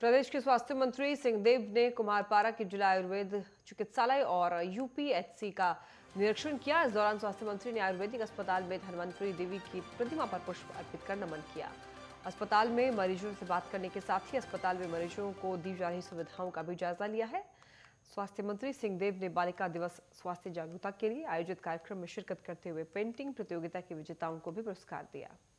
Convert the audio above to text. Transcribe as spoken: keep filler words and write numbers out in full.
प्रदेश के स्वास्थ्य मंत्री सिंहदेव ने कुम्हारपारा के जिला आयुर्वेद चिकित्सालय और यूपीएचसी का निरीक्षण किया। इस दौरान स्वास्थ्य मंत्री ने आयुर्वेदिक अस्पताल में धन्वंतरी देवी की प्रतिमा पर पुष्प अर्पित कर नमन किया। अस्पताल में मरीजों से बात करने के साथ ही अस्पताल में मरीजों को दी जा रही सुविधाओं का भी जायजा लिया है। स्वास्थ्य मंत्री सिंहदेव ने बालिका दिवस स्वास्थ्य जागरूकता के लिए आयोजित कार्यक्रम में शिरकत करते हुए पेंटिंग प्रतियोगिता के विजेताओं को भी पुरस्कार दिया।